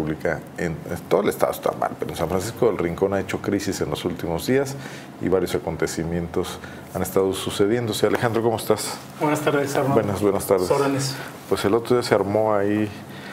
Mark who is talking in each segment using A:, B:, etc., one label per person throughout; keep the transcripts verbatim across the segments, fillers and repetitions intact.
A: En, en todo el estado está mal, pero en San Francisco del Rincón ha hecho crisis en los últimos días y varios acontecimientos han estado sucediéndose. Alejandro, ¿cómo estás?
B: Buenas tardes, Armando.
A: Buenas, buenas tardes.
B: Órdenes.
A: Pues el otro día se armó ahí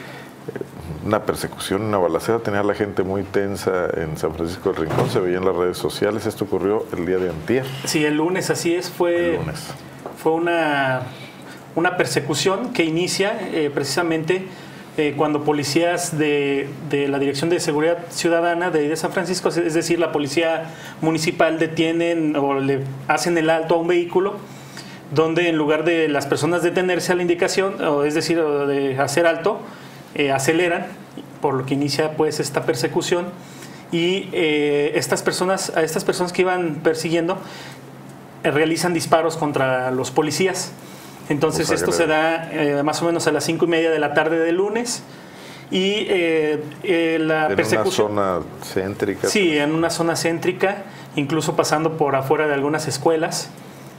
A: una persecución, una balacera, tenía a la gente muy tensa en San Francisco del Rincón, se veía en las redes sociales. Esto ocurrió el día de antier.
B: Sí, el lunes, así es, fue,
A: el lunes.
B: fue una, una persecución que inicia eh, precisamente Eh, cuando policías de, de la Dirección de Seguridad Ciudadana de, de San Francisco, es decir, la policía municipal, detienen o le hacen el alto a un vehículo donde en lugar de las personas detenerse a la indicación, o es decir, de hacer alto, eh, aceleran, por lo que inicia pues esta persecución y eh, estas personas, a estas personas que iban persiguiendo eh, realizan disparos contra los policías. Entonces esto se da eh, más o menos a las cinco y media de la tarde del lunes y eh, eh, la
A: en
B: persecución...
A: ¿En una zona céntrica?
B: Sí, en una zona céntrica, incluso pasando por afuera de algunas escuelas.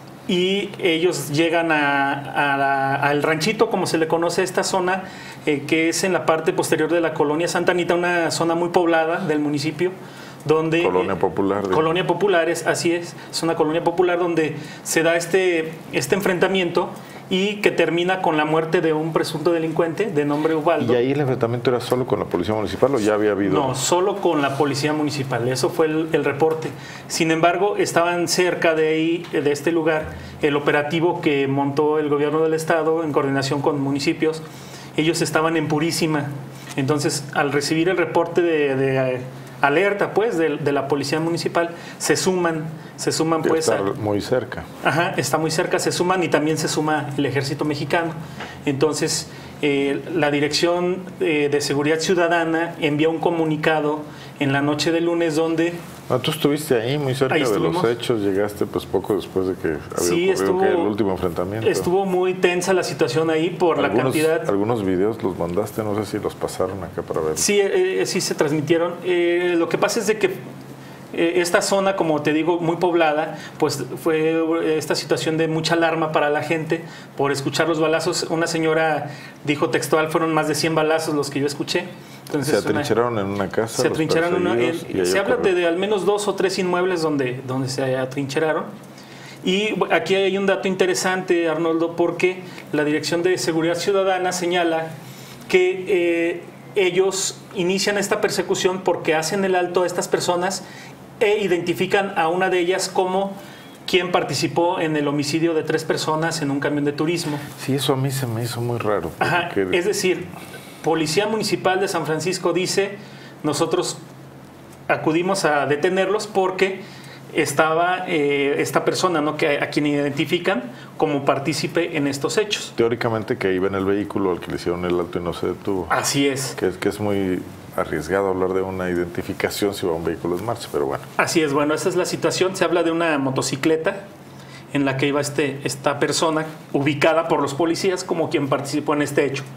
B: Y ellos llegan a, a la, al ranchito, como se le conoce a esta zona, eh, que es en la parte posterior de la colonia Santa Anita, una zona muy poblada del municipio. Donde,
A: Colonia Popular.
B: Eh, colonia Popular, es, así es, es una colonia popular donde se da este, este enfrentamiento y que termina con la muerte de un presunto delincuente de nombre Ubaldo.
A: ¿Y ahí el enfrentamiento era solo con la policía municipal o ya había habido?
B: No, solo con la policía municipal, eso fue el, el reporte. Sin embargo, estaban cerca de ahí, de este lugar, el operativo que montó el gobierno del estado en coordinación con municipios. Ellos estaban en Purísima, entonces al recibir el reporte de... de alerta pues de, de la policía municipal, se suman, se suman pues
A: está
B: a,
A: muy cerca.
B: Ajá, está muy cerca, se suman y también se suma el ejército mexicano. Entonces eh, la Dirección eh, de Seguridad Ciudadana envía un comunicado en la noche del lunes donde...
A: Ah, tú estuviste ahí muy cerca ahí de los hechos, llegaste pues poco después de que había
B: sí,
A: ocurrido
B: estuvo,
A: que el último enfrentamiento.
B: Estuvo muy tensa la situación ahí por
A: algunos,
B: la cantidad...
A: Algunos videos los mandaste, no sé si los pasaron acá para ver.
B: Sí, eh, sí se transmitieron. Eh, lo que pasa es de que eh, esta zona, como te digo, muy poblada, pues fue esta situación de mucha alarma para la gente por escuchar los balazos. Una señora dijo textual, fueron más de cien balazos los que yo escuché. Entonces,
A: se atrincheraron una, en una casa.
B: Se atrincheraron una, en, se habla de, de al menos dos o tres inmuebles donde, donde se atrincheraron. Y aquí hay un dato interesante, Arnoldo, porque la Dirección de Seguridad Ciudadana señala que eh, ellos inician esta persecución porque hacen el alto a estas personas e identifican a una de ellas como quien participó en el homicidio de tres personas en un camión de turismo.
A: Sí, eso a mí se me hizo muy raro.
B: Ajá, es decir, Policía Municipal de San Francisco dice, nosotros acudimos a detenerlos porque estaba eh, esta persona, ¿no?, que a quien identifican como partícipe en estos hechos.
A: Teóricamente que iba en el vehículo al que le hicieron el alto y no se detuvo.
B: Así es.
A: Que, que es muy arriesgado hablar de una identificación si va un vehículo en marcha, pero bueno.
B: Así es, bueno, esa es la situación. Se habla de una motocicleta en la que iba este, esta persona ubicada por los policías como quien participó en este hecho.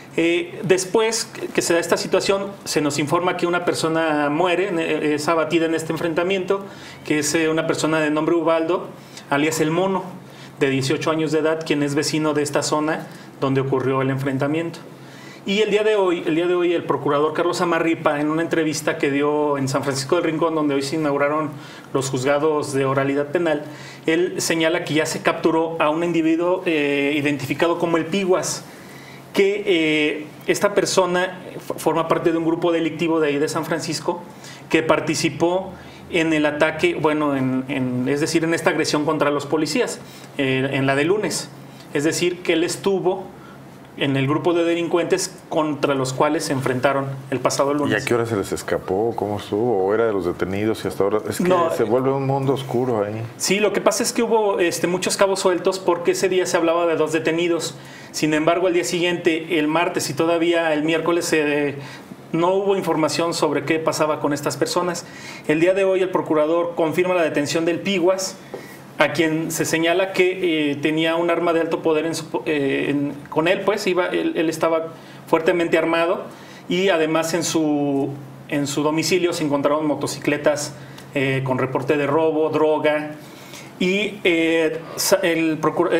B: Eh, después que se da esta situación, se nos informa que una persona muere, es abatida en este enfrentamiento, que es una persona de nombre Ubaldo, alias El Mono, de dieciocho años de edad, quien es vecino de esta zona donde ocurrió el enfrentamiento. Y el día de hoy, el día de hoy, el procurador Carlos Amarripa, en una entrevista que dio en San Francisco del Rincón, donde hoy se inauguraron los juzgados de oralidad penal, él señala que ya se capturó a un individuo eh, identificado como el Piguas, que eh, esta persona forma parte de un grupo delictivo de ahí de San Francisco que participó en el ataque, bueno, en, en, es decir, en esta agresión contra los policías, eh, en la de lunes. Es decir, que él estuvo en el grupo de delincuentes contra los cuales se enfrentaron el pasado lunes.
A: ¿Y a qué hora se les escapó? ¿Cómo estuvo? ¿O era de los detenidos y hasta ahora? Es que
B: no,
A: se vuelve un mundo oscuro ahí.
B: Sí, lo que pasa es que hubo este, muchos cabos sueltos porque ese día se hablaba de dos detenidos. Sin embargo, al día siguiente, el martes y todavía el miércoles, se, no hubo información sobre qué pasaba con estas personas. El día de hoy el procurador confirma la detención del Piguas, a quien se señala que eh, tenía un arma de alto poder en su, eh, en, con él, pues iba, él, él estaba fuertemente armado y además en su, en su domicilio se encontraron motocicletas eh, con reporte de robo, droga. Y eh, el,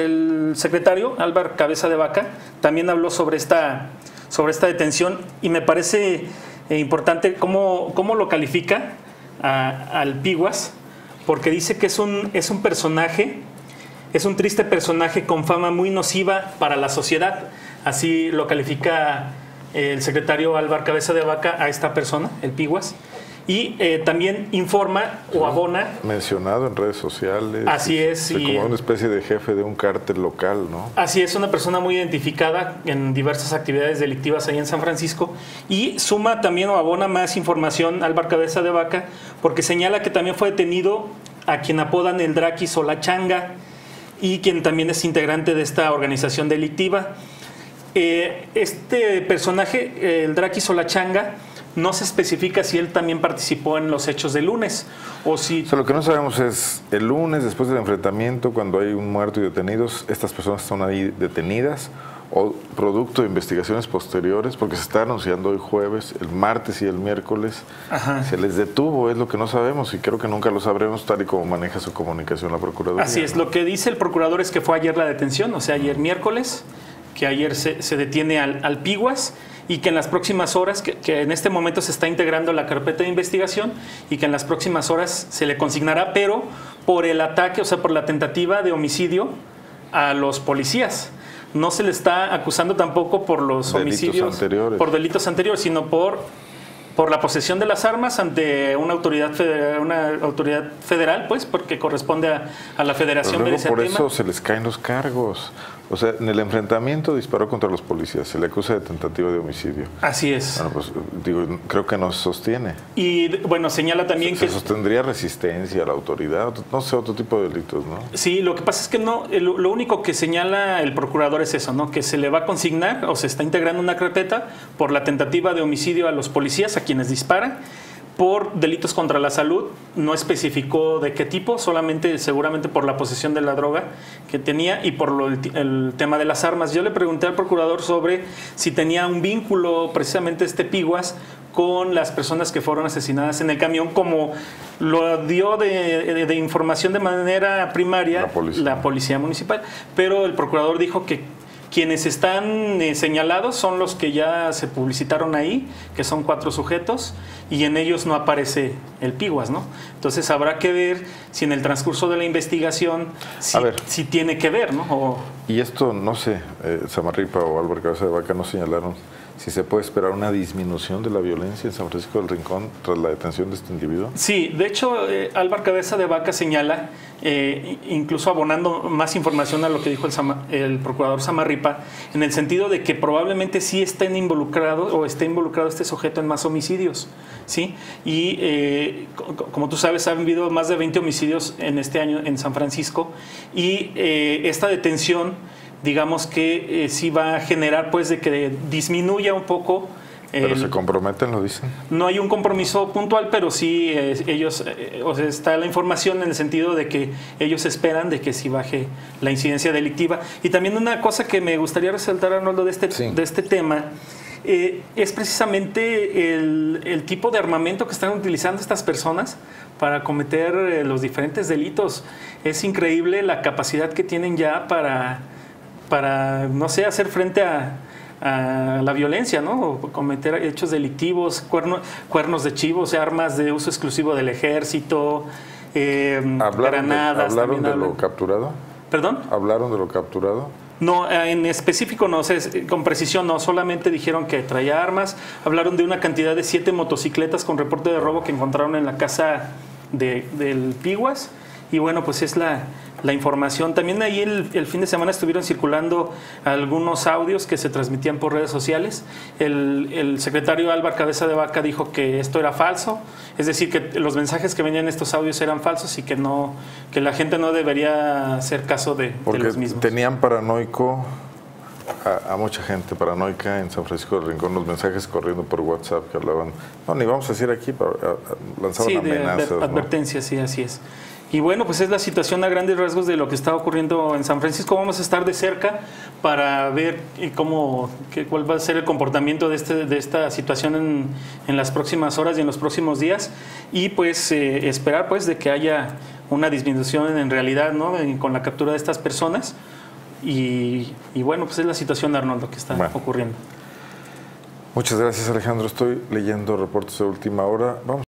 B: el secretario, Álvaro Cabeza de Vaca, también habló sobre esta, sobre esta detención y me parece eh, importante cómo, cómo lo califica a, al Piguas, porque dice que es un, es un personaje, es un triste personaje con fama muy nociva para la sociedad. Así lo califica el secretario Álvaro Cabeza de Vaca a esta persona, el Piguas. Y eh, también informa o abona.
A: Mencionado en redes sociales.
B: Así es.
A: O sea, como una especie de jefe de un cártel local, ¿no?
B: Así es, una persona muy identificada en diversas actividades delictivas ahí en San Francisco. Y suma también o abona más información Álvaro Cabeza de Vaca, porque señala que también fue detenido a quien apodan el Draquis o la Changa, y quien también es integrante de esta organización delictiva. Eh, este personaje, el Draquis o la Changa, no se especifica si él también participó en los hechos del lunes o si...
A: O sea, lo que no sabemos es, el lunes, después del enfrentamiento, cuando hay un muerto y detenidos, estas personas están ahí detenidas o producto de investigaciones posteriores, porque se está anunciando hoy jueves, el martes y el miércoles. Ajá. Se les detuvo, es lo que no sabemos, y creo que nunca lo sabremos tal y como maneja su comunicación la Procuraduría.
B: Así es, ¿no? Lo que dice el procurador es que fue ayer la detención, o sea, ayer miércoles, que ayer se, se detiene al, al Piguas, y que en las próximas horas, que, que en este momento se está integrando la carpeta de investigación, y que en las próximas horas se le consignará, pero por el ataque, o sea, por la tentativa de homicidio a los policías. No se le está acusando tampoco por los
A: delitos
B: homicidios,
A: anteriores.
B: por delitos anteriores, sino por, por la posesión de las armas ante una autoridad federal, una autoridad federal, pues, porque corresponde a, a la Federación.
A: Pero luego por eso se les caen los cargos. O sea, en el enfrentamiento disparó contra los policías, se le acusa de tentativa de homicidio.
B: Así es.
A: Bueno, pues digo, creo que no se sostiene.
B: Y bueno, señala también
A: se,
B: que...
A: Se sostendría resistencia a la autoridad, no sé, otro tipo de delitos, ¿no?
B: Sí, lo que pasa es que no, lo único que señala el procurador es eso, ¿no? Que se le va a consignar o se está integrando una carpeta por la tentativa de homicidio a los policías, a quienes disparan, por delitos contra la salud. No especificó de qué tipo, solamente seguramente por la posesión de la droga que tenía y por lo, el, el tema de las armas. Yo le pregunté al procurador sobre si tenía un vínculo precisamente este Piguas con las personas que fueron asesinadas en el camión, como lo dio de, de, de información de manera primaria
A: la policía.
B: la policía municipal, pero el procurador dijo que quienes están eh, señalados son los que ya se publicitaron ahí, que son cuatro sujetos, y en ellos no aparece el Piguas, ¿no? Entonces habrá que ver si en el transcurso de la investigación si, si tiene que ver, ¿no? O,
A: y esto, no sé, eh, Samarripa o Álvaro Cabeza de Vaca no señalaron si se puede esperar una disminución de la violencia en San Francisco del Rincón tras la detención de este individuo.
B: Sí, de hecho, eh, Álvaro Cabeza de Vaca señala, eh, incluso abonando más información a lo que dijo el, Sama, el procurador Samarripa, en el sentido de que probablemente sí estén involucrados o esté involucrado este sujeto en más homicidios, ¿sí? Y eh, como tú sabes, han habido más de veinte homicidios en este año en San Francisco, y eh, esta detención, digamos que eh, sí va a generar pues de que disminuya un poco.
A: ¿Pero
B: el,
A: se comprometen, lo dicen?
B: No hay un compromiso puntual, pero sí eh, ellos, eh, o sea, está la información en el sentido de que ellos esperan de que sí baje la incidencia delictiva. Y también una cosa que me gustaría resaltar, Arnoldo, de este, sí. de este tema, eh, es precisamente el, el tipo de armamento que están utilizando estas personas para cometer eh, los diferentes delitos. Es increíble la capacidad que tienen ya para... para, no sé, hacer frente a, a la violencia, ¿no? O cometer hechos delictivos, cuerno, cuernos de chivo, o sea, armas de uso exclusivo del ejército, eh, granadas.
A: ¿Hablaron de
B: hablan.
A: lo capturado?
B: ¿Perdón?
A: ¿Hablaron de lo capturado?
B: No, en específico no, sé, con precisión no, solamente dijeron que traía armas, hablaron de una cantidad de siete motocicletas con reporte de robo que encontraron en la casa de, del Piguas, y bueno, pues es la... la información. También ahí el, el fin de semana estuvieron circulando algunos audios que se transmitían por redes sociales. El, el secretario Álvaro Cabeza de Vaca dijo que esto era falso, es decir, que los mensajes que venían en estos audios eran falsos y que no, que la gente no debería hacer caso de,
A: de los
B: mismos.
A: Porque tenían paranoico a, a mucha gente paranoica en San Francisco del Rincón, los mensajes corriendo por WhatsApp que hablaban, no, ni vamos a decir aquí, pero lanzaban
B: sí,
A: amenazas.
B: De, de, advertencias, ¿no? Sí, así es. Y bueno, pues es la situación a grandes rasgos de lo que está ocurriendo en San Francisco. Vamos a estar de cerca para ver cómo, qué, cuál va a ser el comportamiento de, este, de esta situación en, en las próximas horas y en los próximos días. Y pues eh, esperar pues de que haya una disminución en realidad, ¿no? En, con la captura de estas personas. Y, y bueno, pues es la situación, Arnoldo, que está bueno. ocurriendo.
A: Muchas gracias, Alejandro. Estoy leyendo reportes de última hora. Vamos.